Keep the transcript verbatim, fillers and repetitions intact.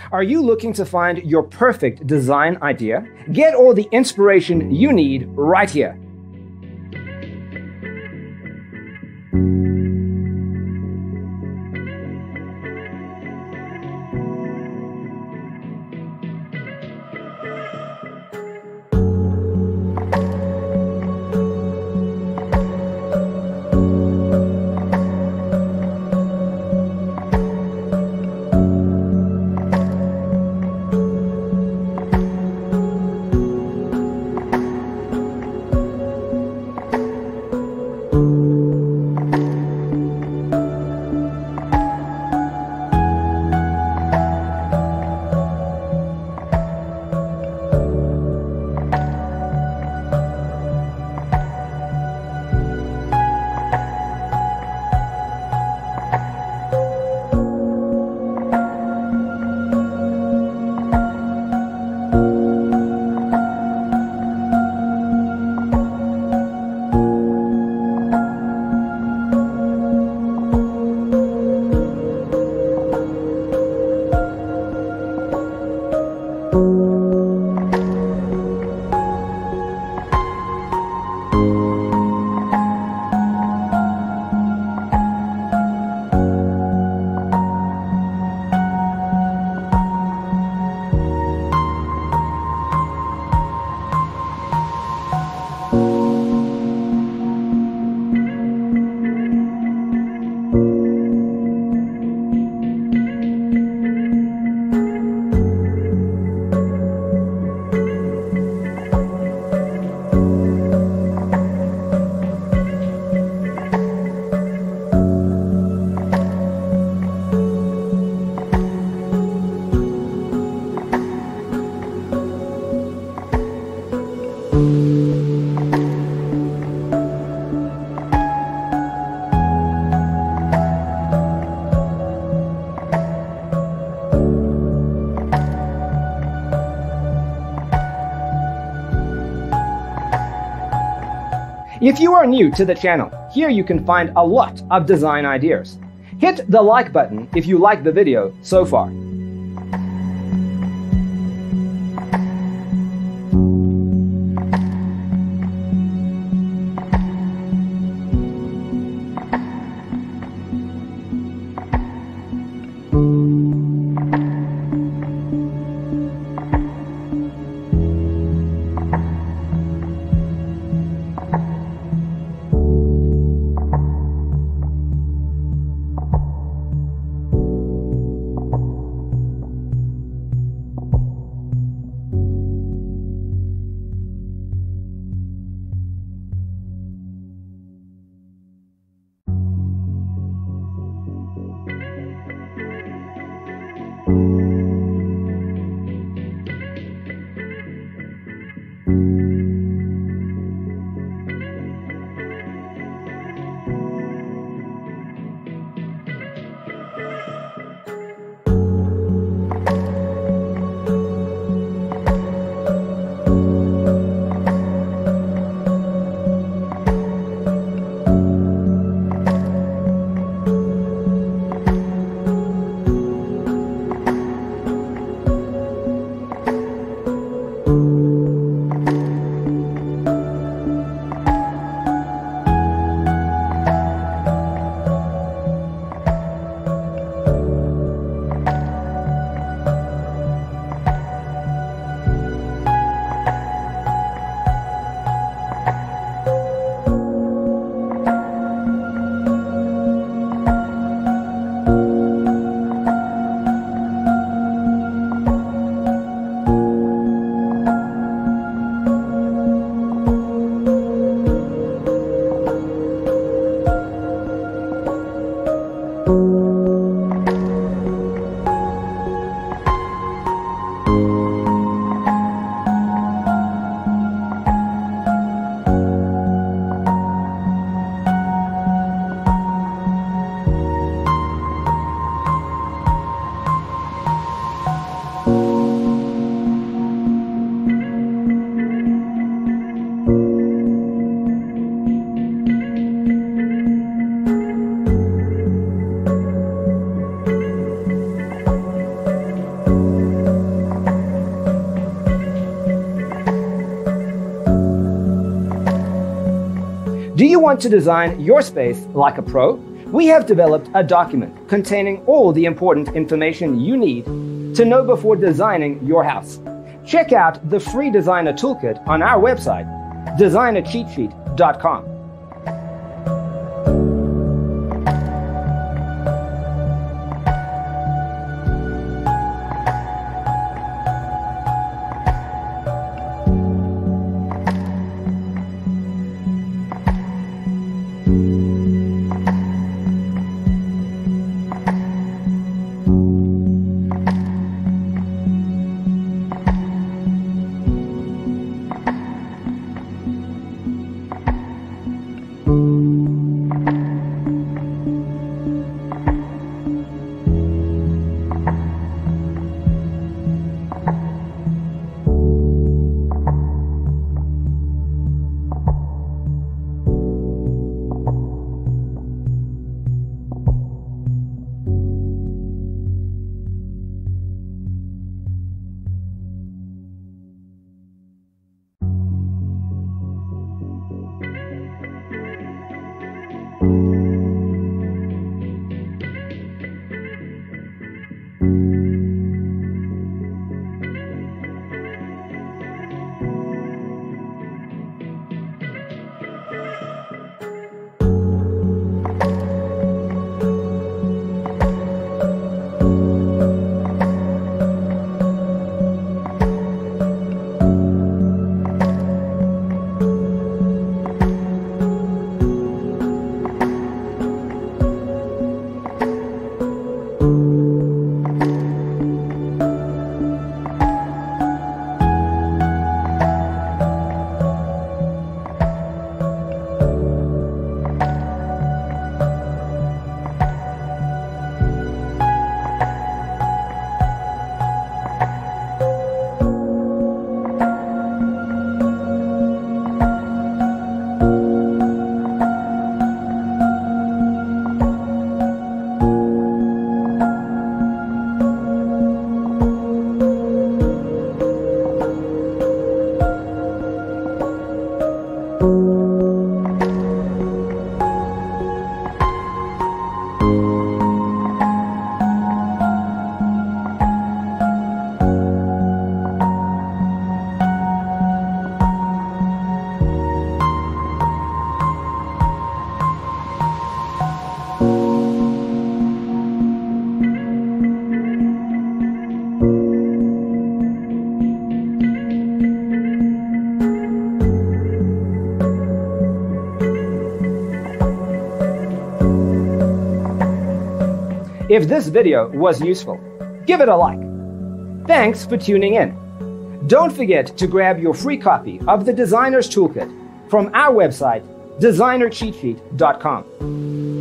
Are you looking to find your perfect design idea? Get all the inspiration you need right here. If you are new to the channel, here you can find a lot of design ideas. Hit the like button if you like the video so far. Do you want to design your space like a pro? We have developed a document containing all the important information you need to know before designing your house. Check out the free designer toolkit on our website, designer cheat sheet dot com. If this video was useful, give it a like. Thanks for tuning in. Don't forget to grab your free copy of the Designer's Toolkit from our website, designer cheat sheet dot com.